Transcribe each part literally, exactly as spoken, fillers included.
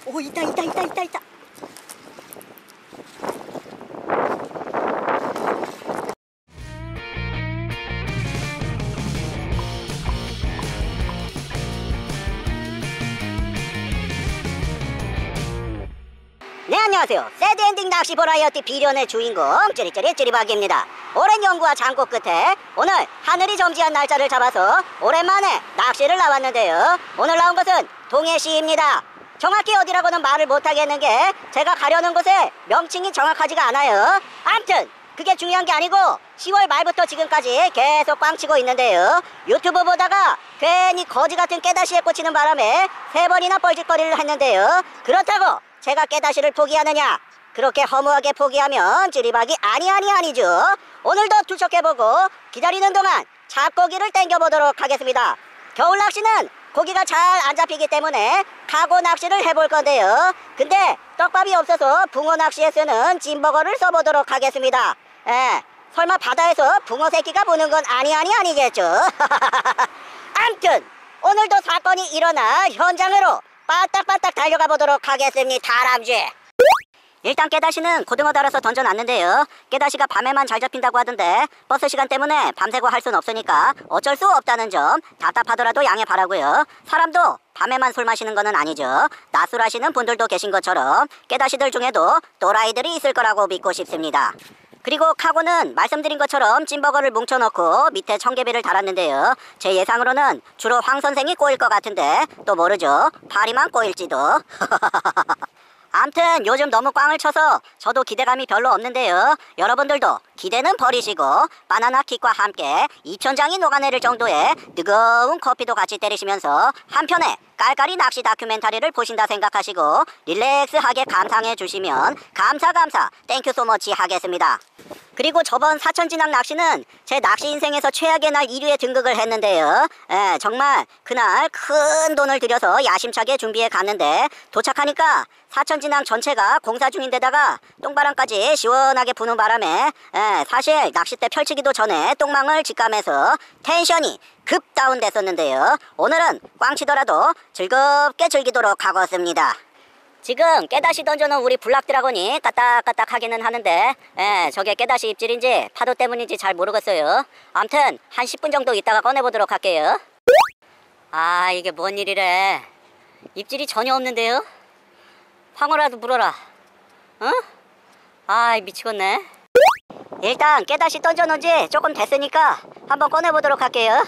오, 있다, 있다, 있다, 있다, 있다. 네, 안녕하세요. 새드엔딩 낚시 버라이어티 비련의 주인공 찌릿찌릿 찌릿박입니다. 오랜 연구와 장고 끝에 오늘 하늘이 점지한 날짜를 잡아서 오랜만에 낚시를 나왔는데요. 오늘 나온 것은 동해시입니다. 정확히 어디라고는 말을 못하겠는 게 제가 가려는 곳에 명칭이 정확하지가 않아요. 암튼 그게 중요한 게 아니고 시월 말부터 지금까지 계속 꽝치고 있는데요. 유튜브 보다가 괜히 거지 같은 깨다시에 꽂히는 바람에 세 번이나 뻘짓거리를 했는데요. 그렇다고 제가 깨다시를 포기하느냐? 그렇게 허무하게 포기하면 찌리박이 아니 아니 아니죠. 오늘도 투척해보고 기다리는 동안 잡고기를 땡겨보도록 하겠습니다. 겨울 낚시는 고기가 잘 안 잡히기 때문에 카고 낚시를 해볼 건데요. 근데 떡밥이 없어서 붕어 낚시에 쓰는 찐버거를 써보도록 하겠습니다. 에, 설마 바다에서 붕어 새끼가 보는 건 아니 아니 아니겠죠. 암튼 오늘도 사건이 일어나 현장으로 빠딱빠딱 달려가 보도록 하겠습니다. 다람쥐. 일단 깨다시는 고등어 달아서 던져놨는데요. 깨다시가 밤에만 잘 잡힌다고 하던데 버스 시간 때문에 밤새고 할 순 없으니까 어쩔 수 없다는 점 답답하더라도 양해 바라고요. 사람도 밤에만 술 마시는 거는 아니죠. 낮술 하시는 분들도 계신 것처럼 깨다시들 중에도 또라이들이 있을 거라고 믿고 싶습니다. 그리고 카고는 말씀드린 것처럼 찐버거를 뭉쳐놓고 밑에 청개비를 달았는데요. 제 예상으로는 주로 황 선생이 꼬일 것 같은데 또 모르죠. 파리만 꼬일지도. 암튼 요즘 너무 꽝을 쳐서 저도 기대감이 별로 없는데요. 여러분들도 기대는 버리시고 바나나 킥과 함께 이천 장이 녹아내릴 정도의 뜨거운 커피도 같이 때리시면서 한편에 깔깔이 낚시 다큐멘터리를 보신다 생각하시고 릴렉스하게 감상해 주시면 감사 감사 땡큐 소머치 하겠습니다. 그리고 저번 사천진항 낚시는 제 낚시 인생에서 최악의 날 일 위에 등극을 했는데요. 에, 정말 그날 큰 돈을 들여서 야심차게 준비해 갔는데 도착하니까 사천진항 전체가 공사 중인데다가 똥바람까지 시원하게 부는 바람에 에, 사실 낚싯대 펼치기도 전에 똥망을 직감해서 텐션이 급 다운됐었는데요. 오늘은 꽝치더라도 즐겁게 즐기도록 하겠습니다. 지금 깨다시 던져놓은 우리 블락드라곤이 까딱까딱 하기는 하는데 에, 저게 깨다시 입질인지 파도 때문인지 잘 모르겠어요. 암튼 한 십 분 정도 있다가 꺼내보도록 할게요. 아, 이게 뭔 일이래. 입질이 전혀 없는데요. 황어라도 물어라. 어? 아이, 미치겠네. 일단 깨다시 던져놓은 지 조금 됐으니까 한번 꺼내보도록 할게요.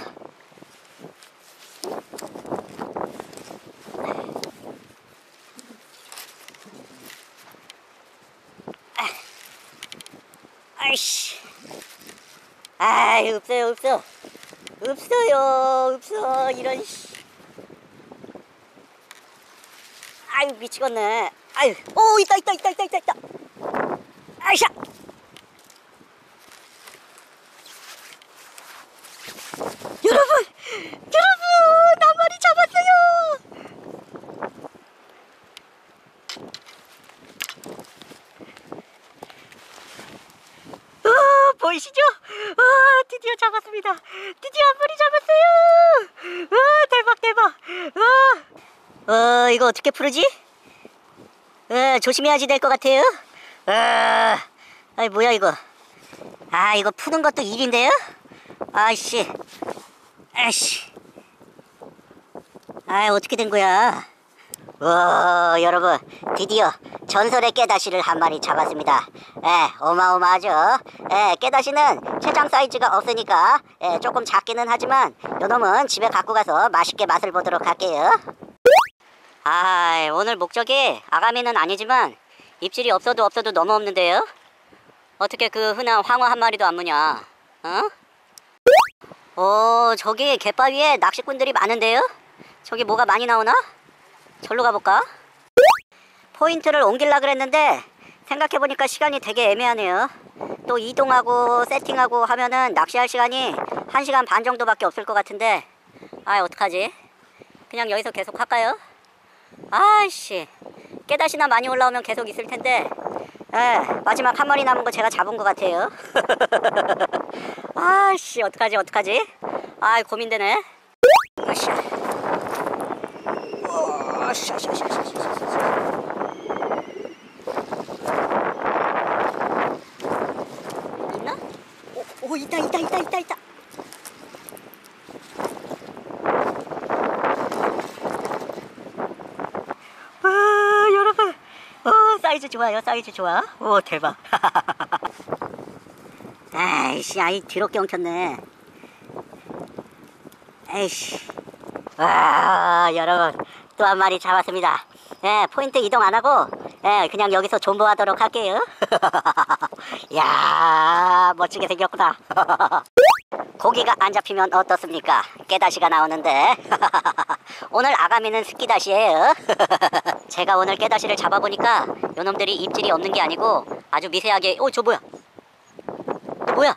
아이씨. 아이, 없어요, 없어. 없어요, 없어. 이런, 씨. 아유, 미치겠네. 아유, 오, 있다, 있다, 있다, 있다, 있다, 있다. 아이샤. 여러분, 여러분, 한 마리 잡았어요. 보이시죠? 와, 드디어 잡았습니다. 드디어 한 마리 잡았어요. 와, 대박 대박. 와. 어, 이거 어떻게 풀지? 어, 조심해야지 될 것 같아요. 어, 아이, 뭐야 이거. 아, 이거 푸는 것도 일인데요? 아이씨. 아이씨. 아, 어떻게 된 거야? 와, 여러분, 드디어 전설의 깨다시를 한 마리 잡았습니다. 에, 어마어마하죠. 에, 깨다시는 최장 사이즈가 없으니까 에, 조금 작기는 하지만 요놈은 집에 갖고 가서 맛있게 맛을 보도록 할게요. 아, 오늘 목적이 아가미는 아니지만 입질이 없어도 없어도 너무 없는데요. 어떻게 그 흔한 황어 한 마리도 안 무냐? 어? 오, 저기 갯바위에 낚시꾼들이 많은데요. 저기 뭐가 많이 나오나? 절로 가볼까? 포인트를 옮기려고 그랬는데 생각해보니까 시간이 되게 애매하네요. 또 이동하고 세팅하고 하면은 낚시할 시간이 한 시간 반 정도밖에 없을 것 같은데 아, 어떡하지? 그냥 여기서 계속 할까요? 아이씨, 깨다시나 많이 올라오면 계속 있을 텐데 에, 마지막 한 마리 남은 거 제가 잡은 것 같아요. 아이씨, 어떡하지 어떡하지? 아, 고민되네. 으쌰. 샤샤샤샤샤샤. 사이즈 좋아요. 사이즈 좋아. 오 대박. 아이씨 아이 더럽게 엉켰네. 에이씨. 와 여러분 또 한 마리 잡았습니다. 예, 포인트 이동 안 하고 예, 그냥 여기서 존버하도록 할게요. 야 멋지게 생겼구나. 고기가 안 잡히면 어떻습니까? 깨다시가 나오는데. 오늘 아가미는 스키다시예요. 제가 오늘 깨다시를 잡아보니까 요놈들이 입질이 없는 게 아니고 아주 미세하게. 오 저 뭐야? 뭐야?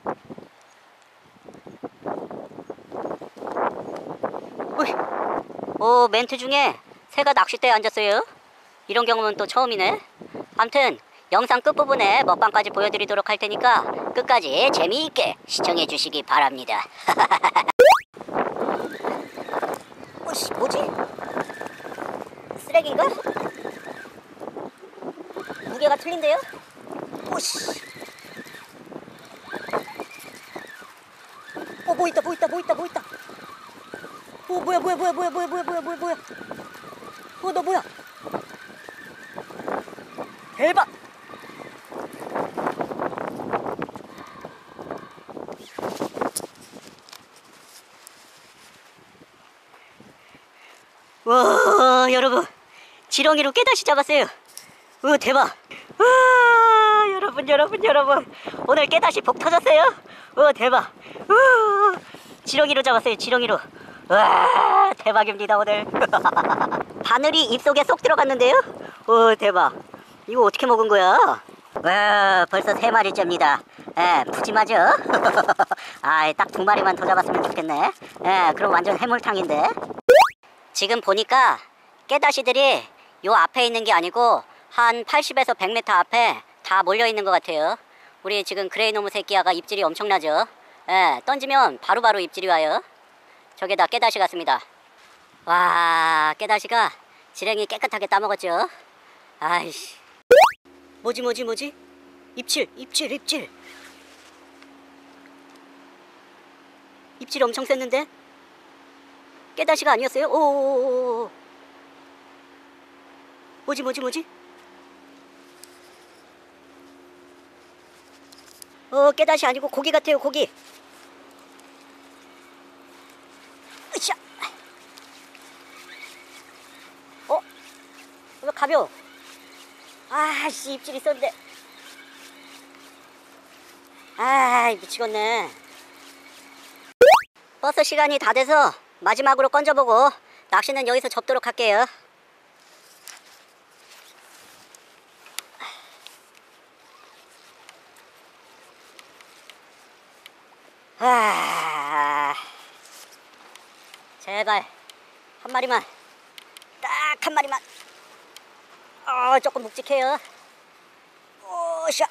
오이. 오 멘트 중에 새가 낚싯대에 앉았어요. 이런 경험은 또 처음이네. 암튼 영상 끝부분에 먹방까지 보여드리도록 할 테니까 끝까지 재미있게 시청해 주시기 바랍니다. 오씨 뭐지? 쓰레기인가? 무게가 틀린데요? 오씨. 어 뭐 있다 뭐 있다 뭐 있다 뭐 있다. 오 뭐야 뭐야 뭐야 뭐야 뭐야 뭐야 뭐야 뭐야 뭐야. 어 너 뭐야? 대박. 와 여러분 지렁이로 깨다시 잡았어요. 우 대박. 와 여러분 여러분 여러분 오늘 깨다시 복 터졌어요. 우 대박. 우 지렁이로 잡았어요. 지렁이로. 와 대박입니다 오늘. 바늘이 입속에 쏙 들어갔는데요. 오 대박. 이거 어떻게 먹은 거야? 와 벌써 세 마리째입니다. 예, 푸짐하죠? 아, 딱 두 마리만 더 잡았으면 좋겠네. 예, 그럼 완전 해물탕인데. 지금 보니까 깨다시들이 요 앞에 있는 게 아니고 한 팔십에서 백 미터 앞에 다 몰려 있는 것 같아요. 우리 지금 그레이노무 새끼야가 입질이 엄청나죠? 예, 던지면 바로바로 입질이 와요. 저게다 깨다시 같습니다. 와, 깨다시가 지렁이 깨끗하게 따먹었죠? 아이씨. 뭐지 뭐지 뭐지? 입질 입질 입질. 입질 엄청 셌는데? 깨다시가 아니었어요? 오오오오. 뭐지 뭐지 뭐지? 어 깨다시 아니고 고기 같아요. 고기. 으쌰. 어? 이거 가벼워. 아씨 입질 있었는데. 아이 미치겠네. 버스 시간이 다 돼서 마지막으로 건져보고 낚시는 여기서 접도록 할게요. 아, 제발 한 마리만, 딱 한 마리만. 어 조금 묵직해요. 오샤.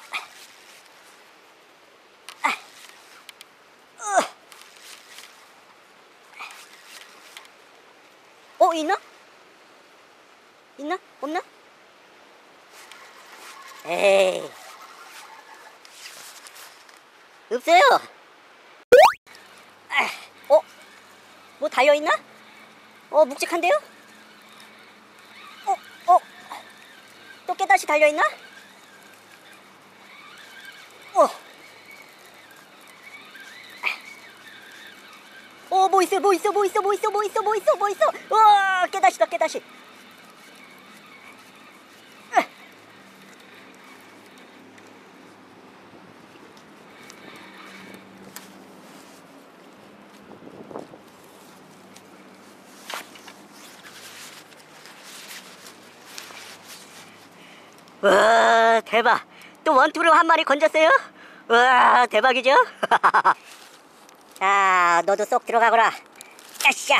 어 있나? 있나? 없나? 에이 없어요. 어? 뭐 달려있나? 어 묵직한데요? 어? 어? 또 깨다시 달려있나? 어? 어, 뭐 있어, 뭐 있어, 뭐 있어, 뭐 있어, 뭐 있어, 뭐 있어, 뭐 있어. 와, 깨다시다, 깨다시. 와, 대박. 또 원투로 한 마리 건졌어요? 와, 대박이죠? 자, 너도 쏙 들어가거라. 야샤.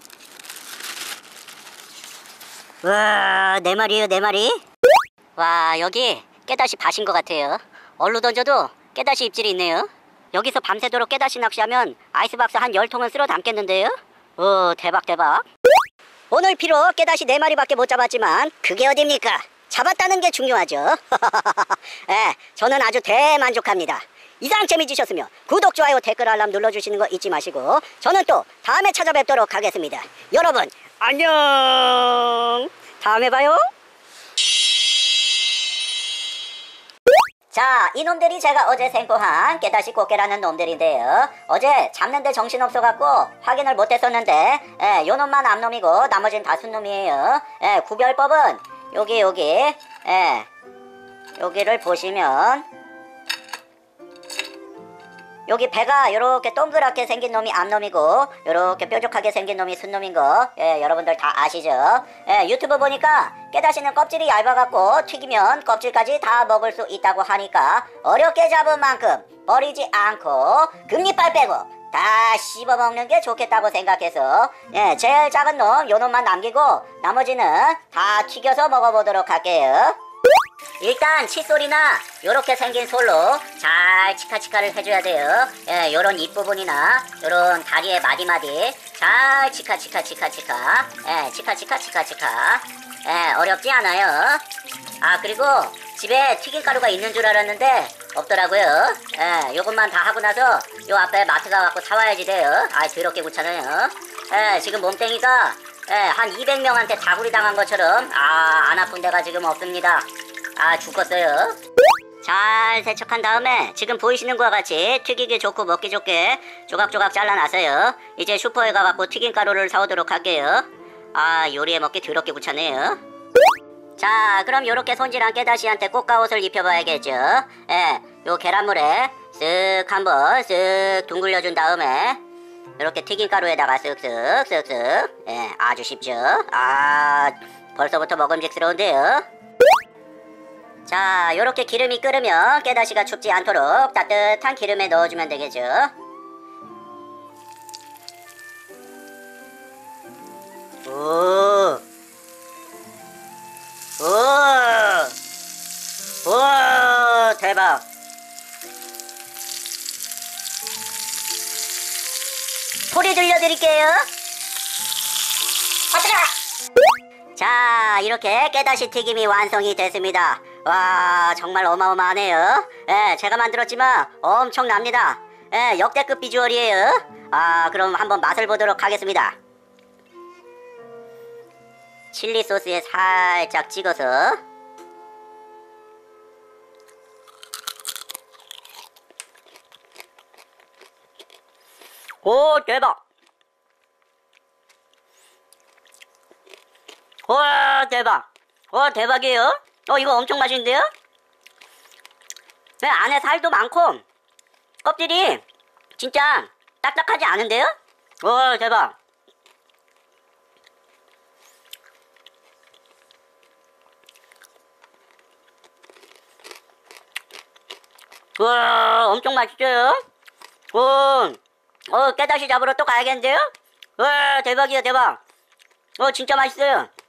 와, 네 마리요, 네 마리. 와, 여기 깨다시 밭인 것 같아요. 얼로 던져도 깨다시 입질이 있네요. 여기서 밤새도록 깨다시 낚시하면 아이스박스 한 열 통은 쓸어 담겠는데요. 오, 대박 대박. 오늘 비록 깨다시 네 마리밖에 못 잡았지만 그게 어딥니까? 잡았다는 게 중요하죠. 네, 저는 아주 대만족합니다. 이상 재미지셨으면 구독, 좋아요, 댓글, 알람 눌러주시는 거 잊지 마시고 저는 또 다음에 찾아뵙도록 하겠습니다. 여러분 안녕. 다음에 봐요. 자, 이놈들이 제가 어제 생포한 깨다시 꽃게라는 놈들인데요. 어제 잡는데 정신없어갖고 확인을 못했었는데, 예, 요놈만 암놈이고 나머진 다 순놈이에요. 예, 구별법은 여기 여기, 예, 여기를 보시면 여기 배가 요렇게 동그랗게 생긴 놈이 암놈이고 요렇게 뾰족하게 생긴 놈이 순놈인 거, 예, 여러분들 다 아시죠? 예, 유튜브 보니까 깨다시는 껍질이 얇아갖고 튀기면 껍질까지 다 먹을 수 있다고 하니까 어렵게 잡은 만큼 버리지 않고 금리빨 빼고 다 씹어먹는 게 좋겠다고 생각해서, 예, 제일 작은 놈 요놈만 남기고 나머지는 다 튀겨서 먹어보도록 할게요. 일단 칫솔이나 요렇게 생긴 솔로 잘 치카치카를 해줘야 돼요. 예, 요런 입부분이나 요런 다리의 마디마디 잘 치카치카 치카치카, 예, 치카치카 치카치카. 예, 어렵지 않아요. 아, 그리고 집에 튀김가루가 있는 줄 알았는데 없더라고요. 예, 요것만 다 하고 나서 요 앞에 마트 가갖고 사와야지 돼요. 아, 더럽게 귀찮아요. 예, 지금 몸땡이가, 예, 한 이백 명한테 다구리 당한 것처럼, 아, 안 아픈 데가 지금 없습니다. 아, 죽었어요. 잘 세척한 다음에 지금 보이시는 것과 같이 튀기기 좋고 먹기 좋게 조각조각 잘라놨어요. 이제 슈퍼에 가갖고 튀김가루를 사오도록 할게요. 아, 요리해 먹기 더럽게 귀찮네요. 자, 그럼 요렇게 손질한 깨다시한테 꽃가옷을 입혀봐야겠죠. 예, 요 계란물에 쓱 한번 쓱 둥글려준 다음에 요렇게 튀김가루에다가 쓱쓱 쓱쓱, 예, 아주 쉽죠. 아, 벌써부터 먹음직스러운데요. 자, 요렇게 기름이 끓으면 깨다시가 춥지 않도록 따뜻한 기름에 넣어주면 되겠죠. 오, 오, 오, 대박. 소리 들려드릴게요. 자, 이렇게 깨다시 튀김이 완성이 됐습니다. 와, 정말 어마어마하네요. 예, 제가 만들었지만 엄청납니다. 예, 역대급 비주얼이에요. 아, 그럼 한번 맛을 보도록 하겠습니다. 칠리 소스에 살짝 찍어서. 오, 대박. 와, 대박. 와, 대박이에요. 어, 이거 엄청 맛있는데요? 네, 안에 살도 많고 껍질이 진짜 딱딱하지 않은데요? 와, 대박. 와, 엄청 맛있어요. 오, 어, 깨다시 잡으러 또 가야겠는데요? 와, 대박이야, 대박. 어, 진짜 맛있어요.